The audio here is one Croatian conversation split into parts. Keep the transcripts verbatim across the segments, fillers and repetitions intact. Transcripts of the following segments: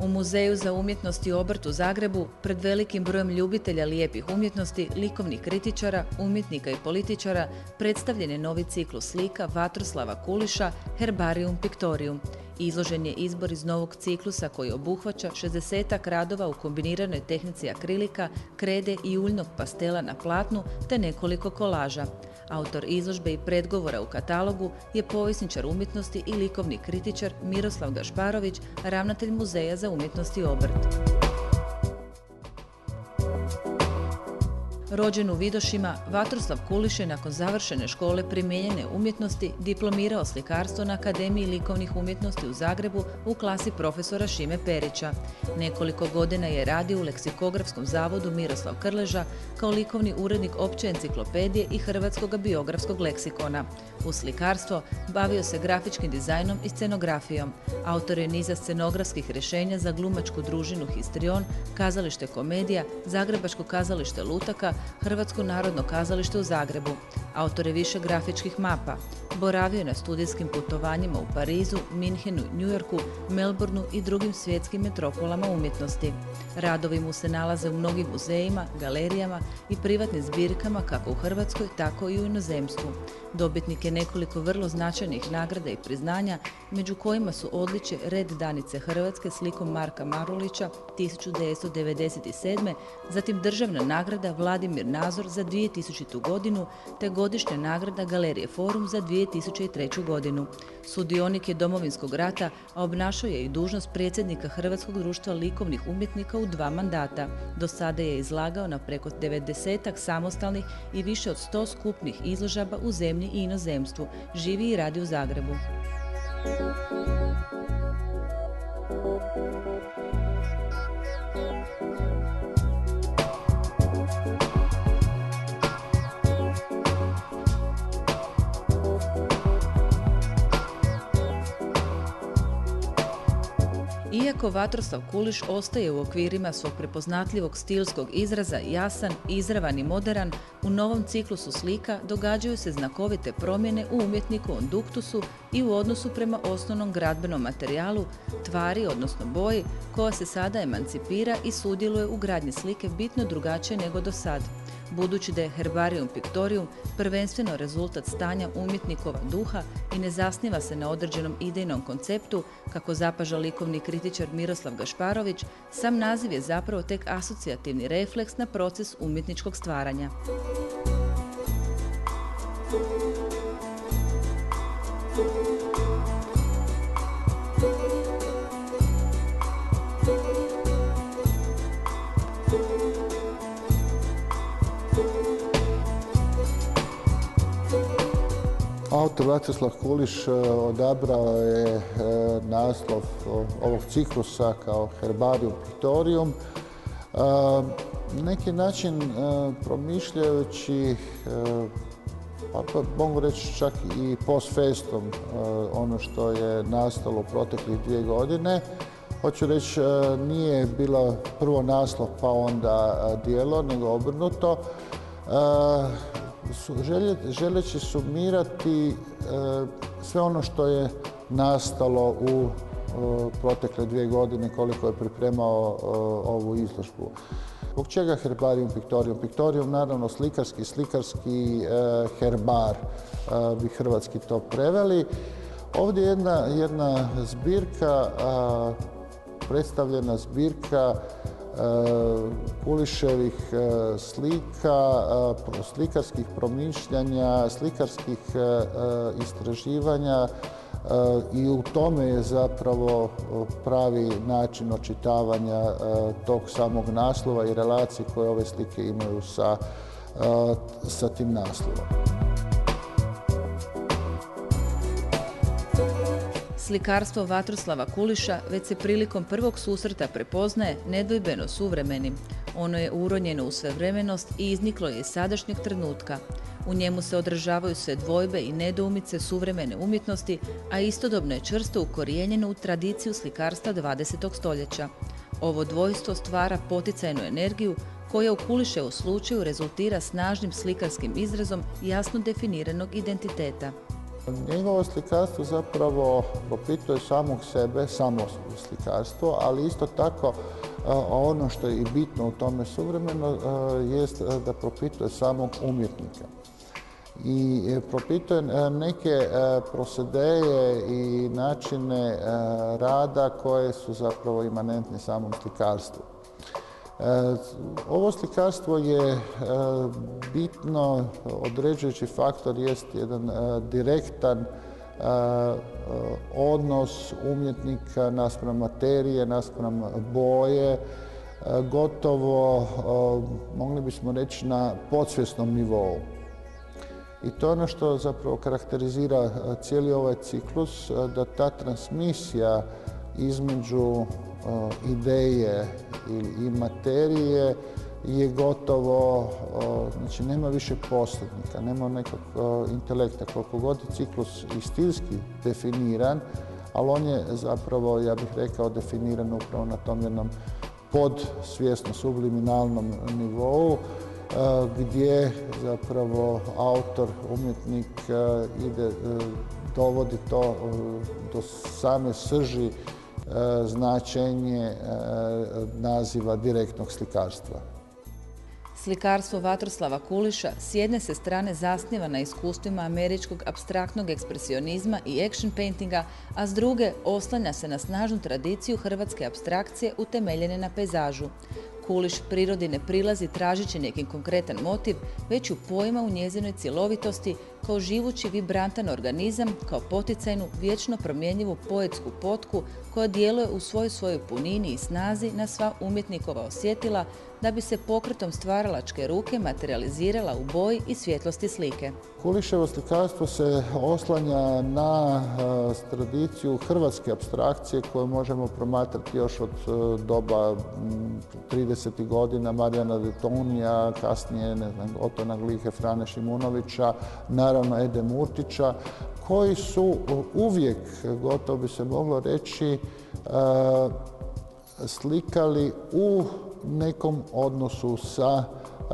U Muzeju za umjetnost i obrt u Zagrebu, pred velikim brojem ljubitelja lijepih umjetnosti, likovnih kritičara, umjetnika i političara, predstavljen je novi ciklus slika Vatroslava Kuliša Herbarium Pictorium. Izložen je izbor iz novog ciklusa koji obuhvaća šezdesetak radova u kombiniranoj tehnici akrilika, krede i uljnog pastela na platnu te nekoliko kolaža. Autor izložbe i predgovora u katalogu je povjesničar umjetnosti i likovni kritičar Miroslav Gašparović, ravnatelj Muzeja za umjetnost i obrt. Rođen u Vidošima, Vatroslav Kuliš je nakon završene škole primijenjene umjetnosti diplomirao slikarstvo na Akademiji likovnih umjetnosti u Zagrebu u klasi profesora Šime Perića. Nekoliko godina je radio u Leksikografskom zavodu Miroslav Krleža kao likovni urednik opće enciklopedije i Hrvatskog biografskog leksikona. Uz slikarstvo bavio se grafičkim dizajnom i scenografijom. Autor je niza scenografskih rješenja za glumačku družinu Histrion, Kazalište Komedija, Zagrebačko kazalište Lutaka, Hrvatsko narodno kazalište u Zagrebu. Autor je više grafičkih mapa. Boravio je na studijskim putovanjima u Parizu, Minhenu, Njujorku, Melbourneu i drugim svjetskim metropolama umjetnosti. Radovi mu se nalaze u mnogim muzejima, galerijama i privatnim zbirkama kako u Hrvatskoj, tako i u inozemstvu. Dobitnik je nekoliko vrlo značajnih nagrada i priznanja, među kojima su odličje Red Danice Hrvatske slikom Marka Marulića tisuću devetsto devedeset sedme. Zatim državna nagrada Vladimir Nazor za dvije tisućite. godinu te godišnja nagrada Galerije Forum za dvije tisuće treću. godinu. Sudionik je Domovinskog rata, a obnašao je i dužnost predsjednika Hrvatskog društva likovnih umjetnika u dva mandata. Do sada je izlagao na preko devedesetak samostalnih i više od sto skupnih izložaba u zemlji i inozemstvu. Živi i radi u Zagrebu. Iako Vatroslav Kuliš ostaje u okvirima svog prepoznatljivog stilskog izraza jasan, izravan i moderan, u novom ciklusu slika događaju se znakovite promjene u umjetnikovom duktusu i u odnosu prema osnovnom gradbenom materijalu, tvari, odnosno boji, koja se sada emancipira i sudjeluje u gradnji slike bitno drugačije nego do sad. Budući da je Herbarium Pictorium prvenstveno rezultat stanja umjetnikova duha i ne zasniva se na određenom idejnom konceptu, kako zapaža likovni kritičar Miroslav Gašparović, sam naziv je zapravo tek asocijativni refleks na proces umjetničkog stvaranja. Autor Vatroslav Kuliš odabrao je naslov ovog ciklusa kao Herbarium Pictorium. Na neki način promišljajući, pa mogu reći čak i post festum, ono što je nastalo u proteklih dvije godine. Hoću reći, nije bilo prvo naslov pa onda djelo, nego obrnuto. Želeći sumirati sve ono što je nastalo u protekle dvije godine koliko je pripremao ovu izložbu. Zbog čega Herbarium Pictorium? Pictorium, naravno, slikarski, slikarski herbar bi hrvatski to preveli. Ovdje je jedna, jedna zbirka, predstavljena zbirka Kuliševih slika, slikarskih promišljanja, slikarskih istraživanja i u tome je zapravo pravi način očitavanja tog samog naslova i relacije koje ove slike imaju sa, sa tim naslovom. Slikarstvo Vatroslava Kuliša već se prilikom prvog susreta prepoznaje nedvojbeno suvremenim. Ono je uronjeno u svevremenost i izniklo je iz sadašnjeg trenutka. U njemu se odražavaju sve dvojbe i nedoumice suvremene umjetnosti, a istodobno je čvrsto ukorijenjeno u tradiciju slikarstva dvadesetog stoljeća. Ovo dvojstvo stvara poticajnu energiju koja u Kuliševu slučaju rezultira snažnim slikarskim izrazom jasno definiranog identiteta. Njegovo slikarstvo zapravo propituje samog sebe, samo slikarstvo, ali isto tako ono što je i bitno u tome suvremeno jest da propituje samog umjetnika. I propituje neke prosedeje i načine rada koje su zapravo imanentni samom slikarstvu. Ovo slikarstvo je bitno određujući faktor, jest jedan direktan odnos umjetnika naspram materije, naspram boje, gotovo, mogli bismo reći, na podsvjesnom nivou. I to je ono što zapravo karakterizira cijeli ovaj ciklus, da ta transmisija između ideje i materije je gotovo, znači nema više posrednika, nema nekog intelekta, koliko god je ciklus i stilski definiran, ali on je zapravo, ja bih rekao, definiran upravo na tom jednom podsvjesno subliminalnom nivou, gdje zapravo autor, umjetnik ide, dovodi to do same srži značenje naziva direktnog slikarstva. Slikarstvo Vatroslava Kuliša s jedne se strane zasniva na iskustvima američkog apstraktnog ekspresionizma i action paintinga, a s druge oslanja se na snažnu tradiciju hrvatske apstrakcije utemeljene na pejzažu. Kuliš prirodi ne prilazi tražeći neki konkretan motiv, već ju poima u njezinoj cjelovitosti kao živući vibrantan organizam, kao poticajnu, vječno promjenjivu poetsku potku koja djeluje u svoj svojoj punini i snazi na sva umjetnikova osjetila da bi se pokretom stvaralačke ruke materializirala u boji i svjetlosti slike. Kuliševo slikarstvo se oslanja na tradiciju hrvatske apstrakcije koju možemo promatrati još od doba tridesetih godina Marijana Detonija, kasnije ne znam, Otona Glihe, Frane Šimunovića, naravno Ede Murtića, koji su uvijek, gotovo bi se moglo reći, slikali u nekom odnosu sa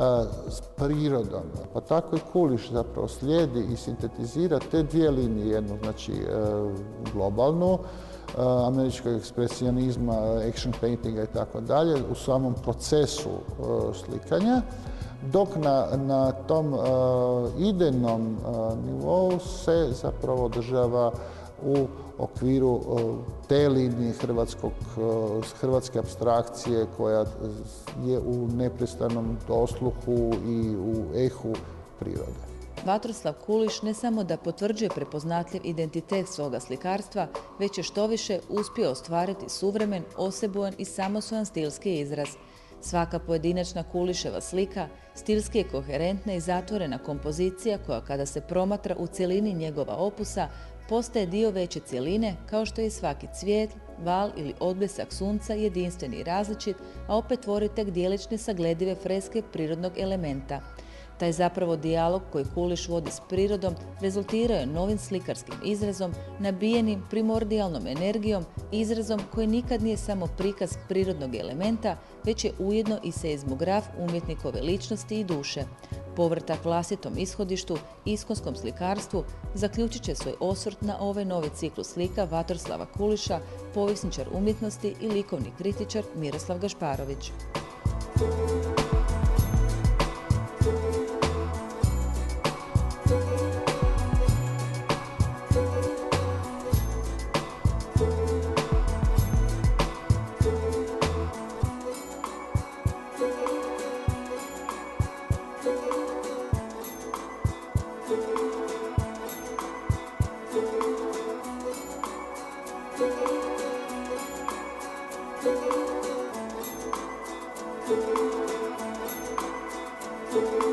s prirodom. Pa tako i Kuliš zapravo slijedi i sintetizira te dvije linije, jednu znači globalnu, američkog ekspresionizma, action paintinga i tako dalje, u samom procesu slikanja, dok na, na tom uh, idejnom uh, nivou se zapravo održava u okviru uh, te linije hrvatskog, uh, hrvatske apstrakcije koja je u neprestanom dosluhu i u ehu prirode. Vatroslav Kuliš ne samo da potvrđuje prepoznatljiv identitet svoga slikarstva, već je štoviše uspio ostvariti suvremen, osebujan i samosvojan stilski izraz. Svaka pojedinačna Kuliševa slika stilski je koherentna i zatvorena kompozicija koja kada se promatra u cjelini njegova opusa postaje dio veće cjeline kao što je svaki cvijet, val ili odbljesak sunca jedinstveni i različit, a opet tvori tek dijelične sagledive freske prirodnog elementa. Taj zapravo dijalog koji Kuliš vodi s prirodom rezultirao je novim slikarskim izrazom, nabijenim primordijalnom energijom, izrazom koji nikad nije samo prikaz prirodnog elementa, već je ujedno i seizmograf umjetnikove ličnosti i duše. Povratak vlastitom ishodištu, iskonskom slikarstvu, zaključit će svoj osvrt na ovaj novi ciklus slika Vatroslava Kuliša, povjesničar umjetnosti i likovni kritičar Miroslav Gašparović. Thank you.